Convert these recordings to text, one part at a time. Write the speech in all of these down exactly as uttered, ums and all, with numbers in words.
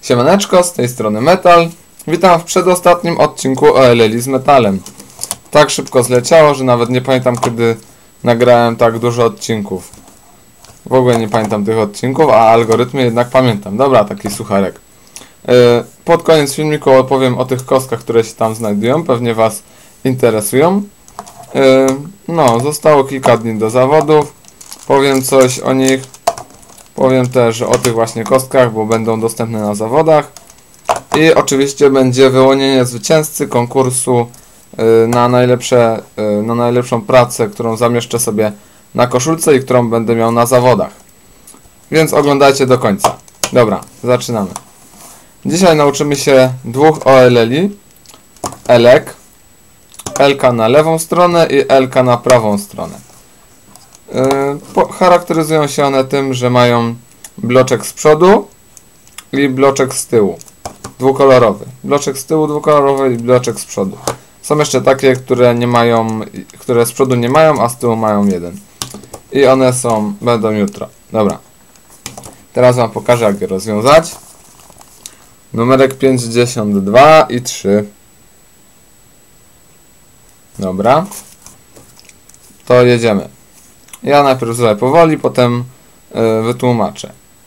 Siemaneczko, z tej strony Metal. Witam w przedostatnim odcinku o Eleli z Metalem. Tak szybko zleciało, że nawet nie pamiętam, kiedy nagrałem tak dużo odcinków. W ogóle nie pamiętam tych odcinków, a algorytmy jednak pamiętam. Dobra, taki sucharek. Yy, pod koniec filmiku opowiem o tych kostkach, które się tam znajdują. Pewnie Was interesują. Yy, no, zostało kilka dni do zawodów. Powiem coś o nich. Powiem też o tych właśnie kostkach, bo będą dostępne na zawodach. I oczywiście będzie wyłonienie zwycięzcy konkursu yy, na, najlepsze, yy, na najlepszą pracę, którą zamieszczę sobie na koszulce i którą będę miał na zawodach. Więc oglądajcie do końca. Dobra, zaczynamy. Dzisiaj nauczymy się dwóch o Eleli. Elek. Elka na lewą stronę i Elka na prawą stronę. Yy, po, charakteryzują się one tym, że mają bloczek z przodu i bloczek z tyłu. Dwukolorowy. Bloczek z tyłu dwukolorowy i bloczek z przodu. Są jeszcze takie, które nie mają, które z przodu nie mają, a z tyłu mają jeden. I one są, będą jutro. Dobra. Teraz Wam pokażę, jak je rozwiązać. Numerek pięćdziesiąt dwa i trzy. Dobra. To jedziemy. Ja najpierw zrobię powoli, potem yy, wytłumaczę.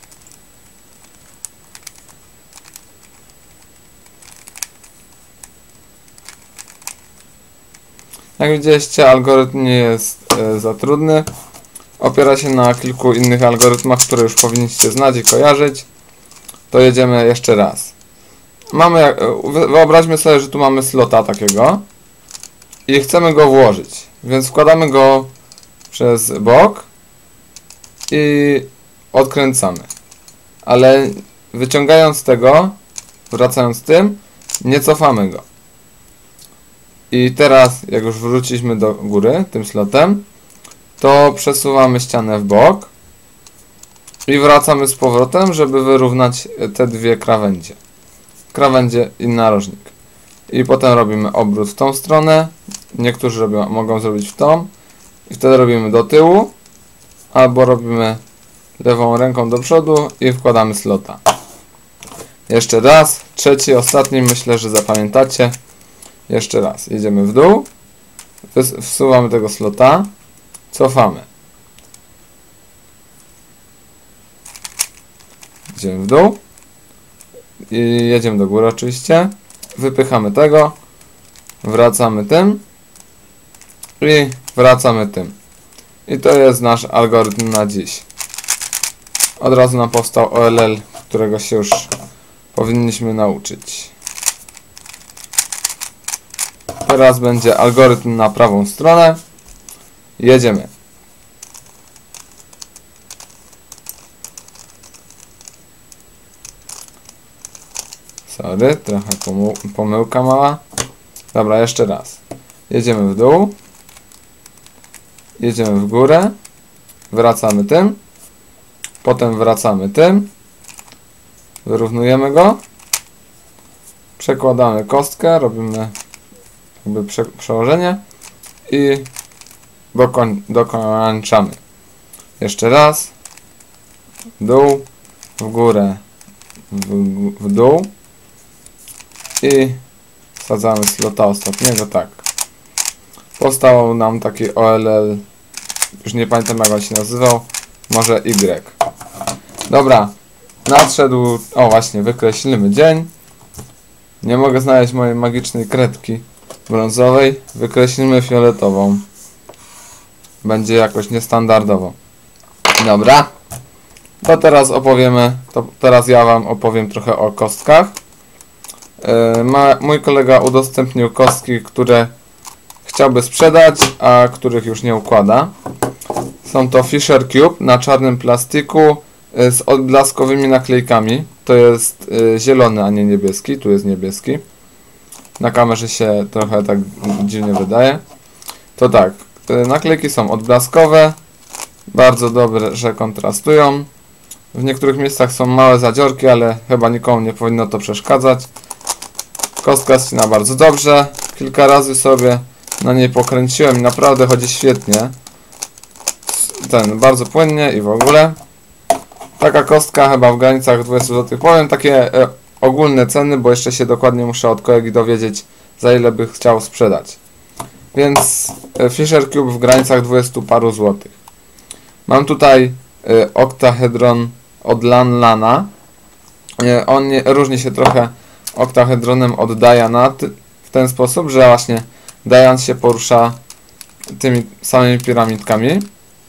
Jak widzieliście, algorytm nie jest yy, za trudny. Opiera się na kilku innych algorytmach, które już powinniście znać i kojarzyć. To jedziemy jeszcze raz. Mamy, yy, wyobraźmy sobie, że tu mamy slota takiego i chcemy go włożyć. Więc wkładamy go przez bok i odkręcamy. Ale wyciągając tego, wracając tym, nie cofamy go. I teraz, jak już wróciliśmy do góry tym slotem, to przesuwamy ścianę w bok i wracamy z powrotem, żeby wyrównać te dwie krawędzie. Krawędzie i narożnik. I potem robimy obrót w tą stronę. Niektórzy robią, mogą zrobić w tą. I wtedy robimy do tyłu, albo robimy lewą ręką do przodu i wkładamy slota. Jeszcze raz, trzeci, ostatni, myślę, że zapamiętacie. Jeszcze raz, jedziemy w dół, wsuwamy tego slota, cofamy. Idziemy w dół i jedziemy do góry oczywiście. Wypychamy tego, wracamy tym i wracamy tym. I to jest nasz algorytm na dziś. Od razu nam powstał O L L, którego się już powinniśmy nauczyć. Teraz będzie algorytm na prawą stronę. Jedziemy. Sorry, trochę pomyłka mała. Dobra, jeszcze raz. Jedziemy w dół. Jedziemy w górę. Wracamy tym. Potem wracamy tym. Wyrównujemy go. Przekładamy kostkę. Robimy jakby prze przełożenie. I dokoń dokończamy. Jeszcze raz. W dół. W górę. W, w dół. I wsadzamy slota ostatniego. Tak. Powstał nam taki O L L. Już nie pamiętam, jak on się nazywał. Może Y. Dobra. Nadszedł... O właśnie, wykreślimy dzień. Nie mogę znaleźć mojej magicznej kredki brązowej. Wykreślimy fioletową. Będzie jakoś niestandardowo. Dobra. To teraz opowiemy... To teraz ja Wam opowiem trochę o kostkach. Yy, ma, mój kolega udostępnił kostki, które chciałby sprzedać, a których już nie układa. Są to Fisher Cube na czarnym plastiku z odblaskowymi naklejkami. To jest y, zielony, a nie niebieski. Tu jest niebieski. Na kamerze się trochę tak dziwnie wydaje. To tak, y, naklejki są odblaskowe. Bardzo dobre, że kontrastują. W niektórych miejscach są małe zadziorki, ale chyba nikomu nie powinno to przeszkadzać. Kostka ścina bardzo dobrze. Kilka razy sobie na niej pokręciłem i naprawdę chodzi świetnie. Ten, bardzo płynnie i w ogóle. Taka kostka chyba w granicach dwudziestu złotych. Powiem takie e, ogólne ceny, bo jeszcze się dokładnie muszę od kolegi dowiedzieć, za ile by chciał sprzedać. Więc Fisher Cube w granicach dwudziestu paru złotych. Mam tutaj y, oktahedron od Lanlana. Y, on nie, różni się trochę oktahedronem od Diana w ten sposób, że właśnie Dian się porusza tymi samymi piramidkami.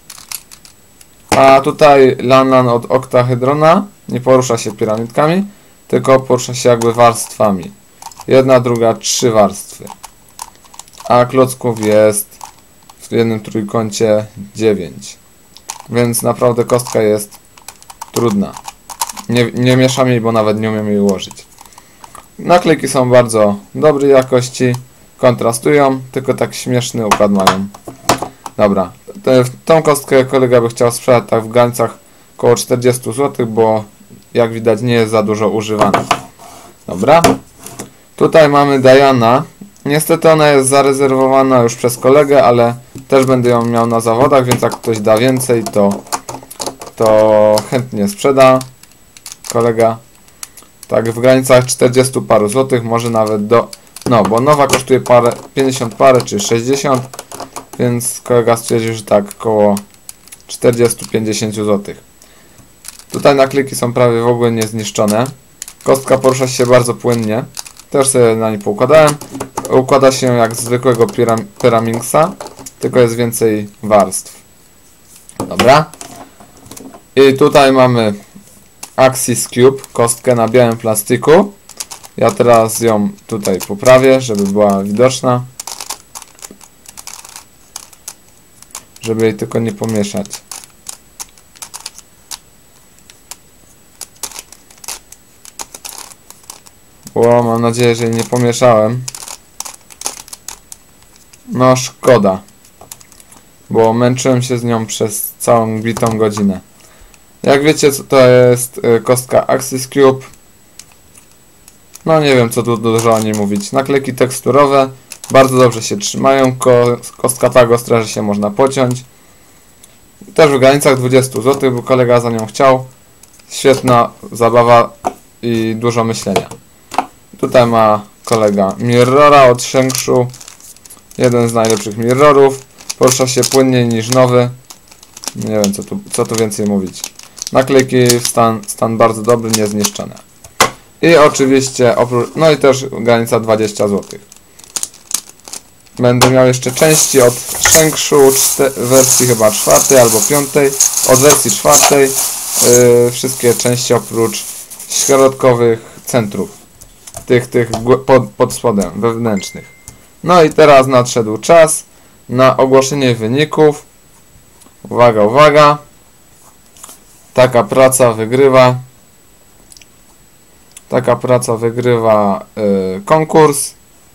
A tutaj Lanlan od oktahedrona nie porusza się piramidkami, tylko porusza się jakby warstwami. Jedna, druga, trzy warstwy. A klocków jest w jednym trójkącie dziewięć. Więc naprawdę kostka jest trudna. Nie, nie mieszam jej, bo nawet nie umiem jej ułożyć. Naklejki są bardzo dobrej jakości. Kontrastują, tylko tak śmieszny układ mają. Dobra, te, tą kostkę kolega by chciał sprzedać tak w granicach około czterdziestu złotych, bo jak widać nie jest za dużo używana. Dobra. Tutaj mamy Diana. Niestety ona jest zarezerwowana już przez kolegę, ale też będę ją miał na zawodach, więc jak ktoś da więcej, to, to chętnie sprzeda kolega. Tak w granicach czterdziestu paru złotych, może nawet do... No, bo nowa kosztuje parę, pięćdziesiąt parę czy sześćdziesiąt, więc kolega stwierdził, że tak około czterdziestu do pięćdziesięciu złotych. Tutaj naklejki są prawie w ogóle niezniszczone. Kostka porusza się bardzo płynnie. Też sobie na niej poukładałem. Układa się jak z zwykłego pyram Pyraminxa, tylko jest więcej warstw. Dobra. I tutaj mamy Axis Cube, kostkę na białym plastiku. Ja teraz ją tutaj poprawię, żeby była widoczna. Żeby jej tylko nie pomieszać. O, mam nadzieję, że jej nie pomieszałem. No szkoda. Bo męczyłem się z nią przez całą bitą godzinę. Jak wiecie, co to jest kostka Axis Cube. No nie wiem, co tu dużo o niej mówić. Naklejki teksturowe. Bardzo dobrze się trzymają. Ko kostka tak ostra, że się można pociąć. Też w granicach dwudziestu złotych, bo kolega za nią chciał. Świetna zabawa i dużo myślenia. Tutaj ma kolega mirrora od Shengshu. Jeden z najlepszych mirrorów. Porusza się płynniej niż nowy. Nie wiem, co tu, co tu więcej mówić. Naklejki w stan, stan bardzo dobry, niezniszczone. I oczywiście, oprócz, no i też granica dwadzieścia złotych. Będę miał jeszcze części od Shengshu, wersji chyba czwartej albo piątej. Od wersji czwartej yy, wszystkie części oprócz środkowych centrów. Tych, tych pod, pod spodem, wewnętrznych. No i teraz nadszedł czas na ogłoszenie wyników. Uwaga, uwaga. Taka praca wygrywa. Taka praca wygrywa yy, konkurs.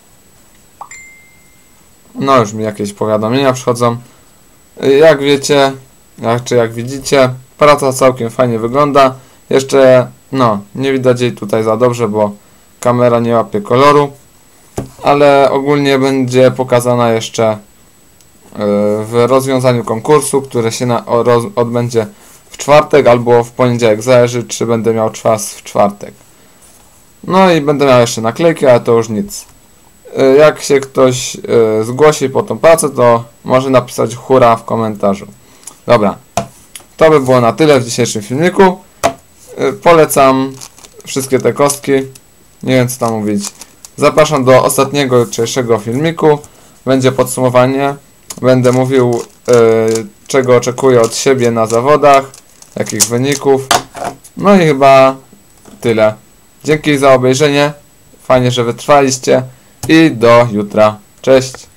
No już mi jakieś powiadomienia przychodzą. Yy, jak wiecie, jak, czy jak widzicie, praca całkiem fajnie wygląda. Jeszcze, no, nie widać jej tutaj za dobrze, bo kamera nie łapie koloru. Ale ogólnie będzie pokazana jeszcze yy, w rozwiązaniu konkursu, które się na, o, roz, odbędzie w czwartek albo w poniedziałek. Zależy, czy będę miał czas w czwartek. No i będę miał jeszcze naklejki, ale to już nic. Yy, jak się ktoś yy, zgłosi po tą pracę, to może napisać hura w komentarzu. Dobra, to by było na tyle w dzisiejszym filmiku. Yy, polecam wszystkie te kostki. Nie wiem, co tam mówić. Zapraszam do ostatniego jutrzejszego filmiku. Będzie podsumowanie. Będę mówił, yy, czego oczekuję od siebie na zawodach, jakich wyników. No i chyba tyle. Dzięki za obejrzenie. Fajnie, że wytrwaliście. I do jutra. Cześć.